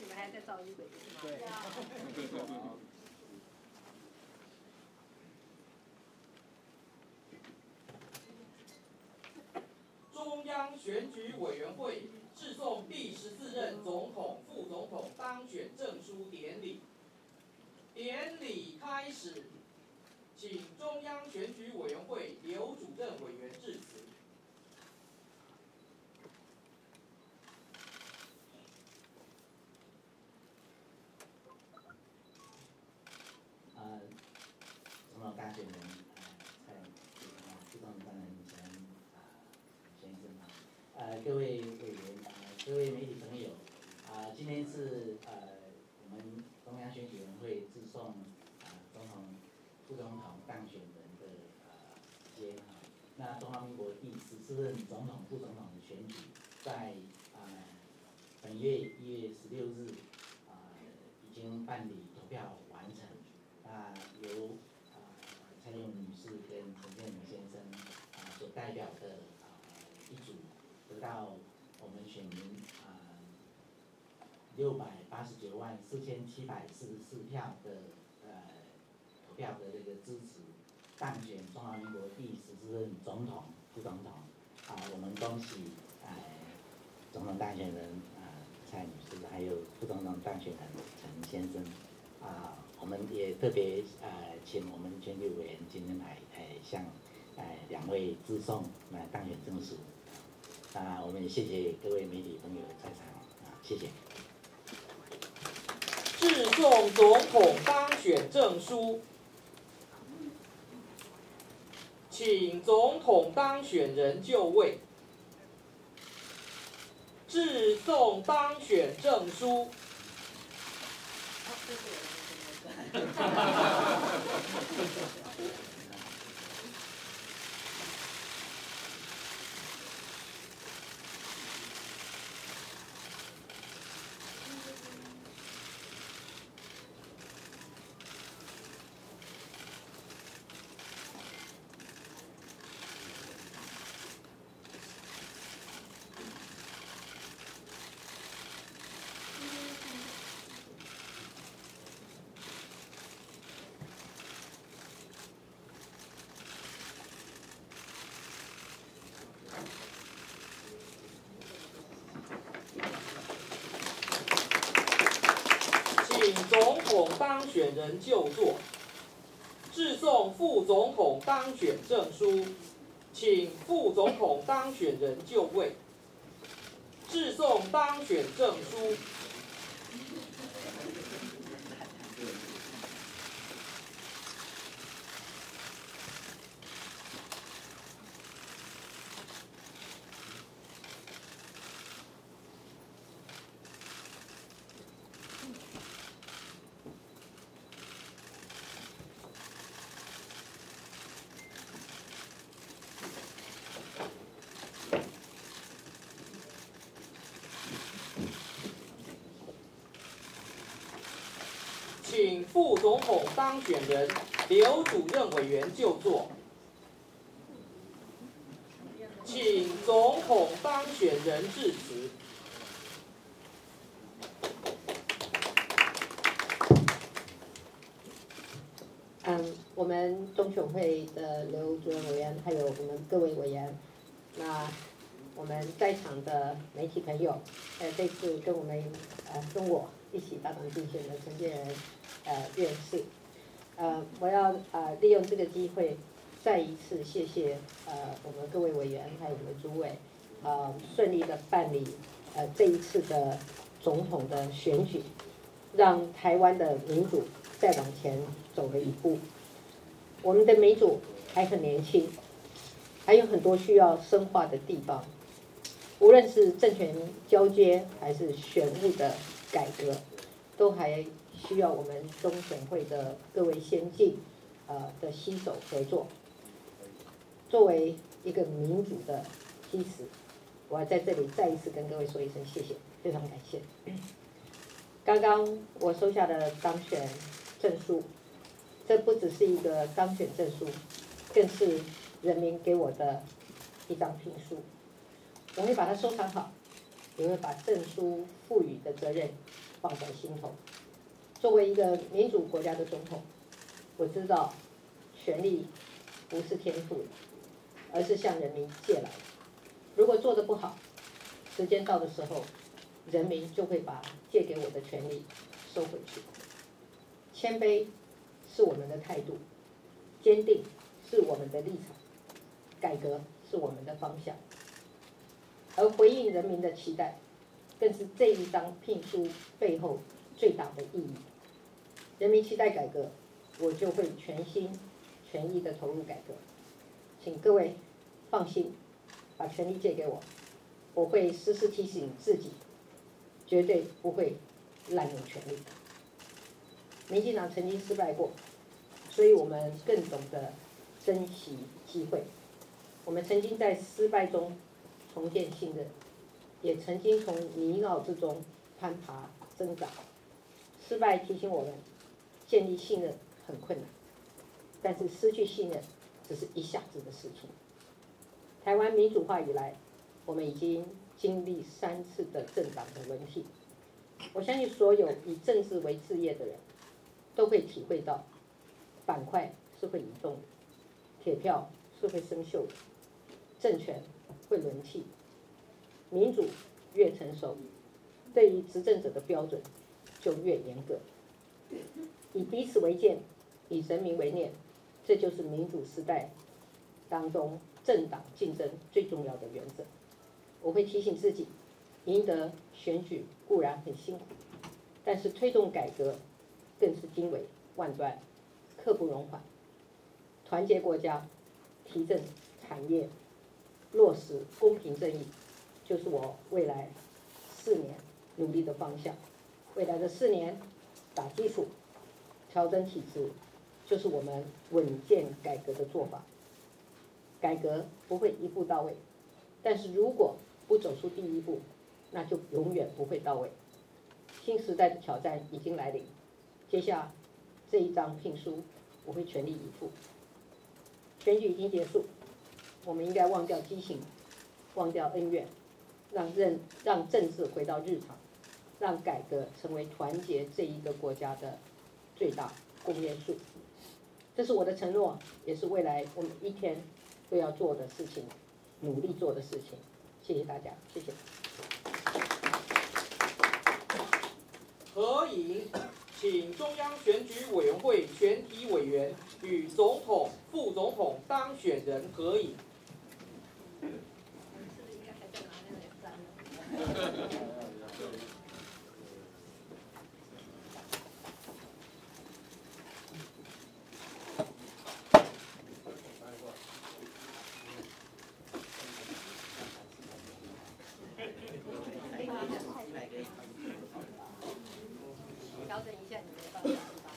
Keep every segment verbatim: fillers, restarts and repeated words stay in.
你们还在造一轨是吗？ 对。 中央选举委员会致送第十四任总统、副总统当选证书典礼。典礼开始，请中央选举委员会刘主任委员致辞。 呃，总统当选人呃蔡副总统当然陈啊先生啊，呃各位委员啊、呃、各位媒体朋友啊、呃，今天是呃我们中央选举委员会致送啊、呃、总统、副总统当选人的呃节啊。那中华民国第十四任总统、副总统的选举，在啊、呃、本月一月十六日啊、呃、已经办理投票完成。啊，由啊、呃、蔡英文女士跟陈建仁先生啊、呃、所代表的啊、呃、一组，得到我们选民啊六百八十九万四千七百四十四票的呃投票的这个支持，当选中华民国第十四任总统、副总统。啊、呃，我们恭喜呃总统当选人啊、呃、蔡女士，还有副总统当选人陈先生。啊、呃，我们也特别呃请我们选举委员今天来呃向呃两位致送呃当选证书。啊、呃，我们也谢谢各位媒体朋友在场啊、呃，谢谢。 致送总统当选证书，请总统当选人就位。致送当选证书。请总统当选人就座。致送副总统当选证书，请副总统当选人就位。致送当选证书。请副总统当选人刘主任委员就座。请总统当选人致辞。 嗯，我们中选会的刘主任委员，还有我们各位委员，那我们在场的媒体朋友，呃，这次跟我们呃跟我一起搭档竞选的陈建仁呃院士，呃，我要呃利用这个机会，再一次谢谢呃我们各位委员还有我们的诸位，呃顺利的办理呃这一次的总统的选举，让台湾的民主再往前走了一步。我们的民主还很年轻，还有很多需要深化的地方。无论是政权交接还是选务的改革，都还需要我们中选会的各位先进呃的携手合作。作为一个民主的基石，我要在这里再一次跟各位说一声谢谢，非常感谢。刚刚我收下的当选证书，这不只是一个当选证书，更是人民给我的一张聘书。我会把它收藏好，也会把证书赋予的责任放在心头。作为一个民主国家的总统，我知道权力不是天赋的，而是向人民借来的。如果做得不好，时间到的时候，人民就会把借给我的权利收回去。谦卑是我们的态度，坚定是我们的立场，改革是我们的方向。而回应人民的期待，更是这一张聘书背后最大的意义。人民期待改革，我就会全心全意的投入改革。请各位放心，把权力借给我，我会时时提醒自己，绝对不会滥用权力。民进党曾经失败过，所以我们更懂得珍惜机会。我们曾经在失败中重建信任，也曾经从泥淖之中攀爬挣扎。失败提醒我们，建立信任很困难，但是失去信任只是一下子的事情。台湾民主化以来，我们已经经历三次的政党的轮替。我相信所有以政治为志业的人，都会体会到，板块是会移动的，铁票是会生锈的，政权会轮替。民主越成熟，对于执政者的标准就越严格。以彼此为鉴，以人民为念，这就是民主时代当中政党竞争最重要的原则。我会提醒自己，赢得选举固然很辛苦，但是推动改革更是经纬万端，刻不容缓。团结国家，提振产业，落实公平正义，就是我未来四年努力的方向。未来的四年打基础，调整体制，就是我们稳健改革的做法。改革不会一步到位，但是如果不走出第一步，那就永远不会到位。新时代的挑战已经来临，接下这一张聘书，我会全力以赴。选举已经结束，我们应该忘掉激情，忘掉恩怨，让政让政治回到日常，让改革成为团结这一个国家的最大公约数。这是我的承诺，也是未来我们一天都要做的事情，努力做的事情。谢谢大家，谢谢。 合影，请中央选举委员会全体委员与总统、副总统当选人合影。 调整一下你的方向是吧？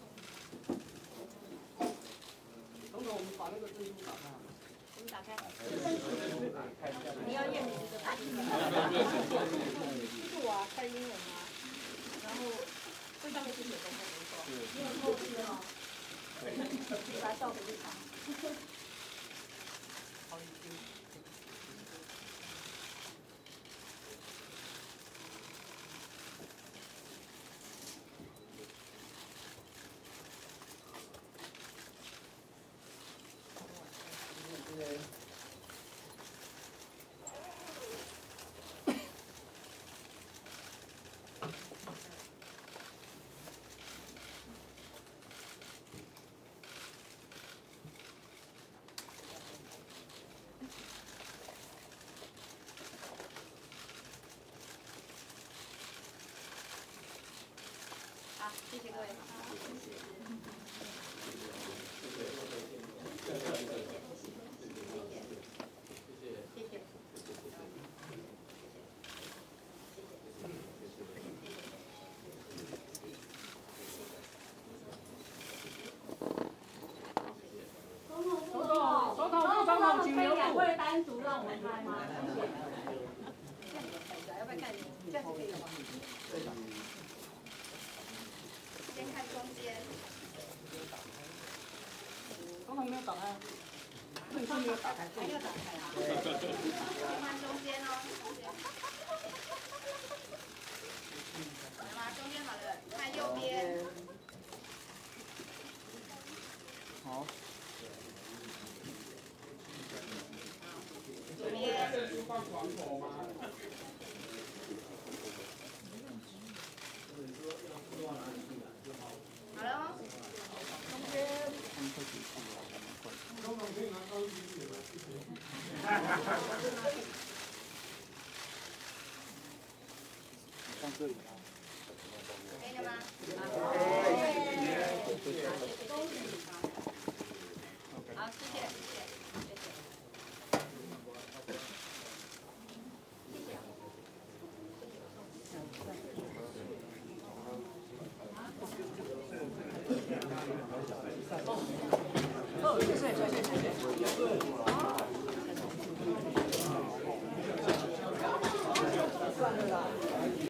总统，我们把那个字幕打开。 我们打开。你要验你的打印吗？是我啊，蔡英文啊。然后会上面是写中文没错。你有透视哦。来照回去看。好，已经。好，谢谢各位。 会单独让我们拍吗？ 要不要看？这样子可以吗？先看中间。 刚才没有打开。对方没有打开。 还要打开啊？先看中间哦。来吗？中边。 好。 左边。好了哦。中间。 放这里。 可以了吗？好，谢谢，谢谢，谢谢。 哦，谢谢，谢谢，谢谢。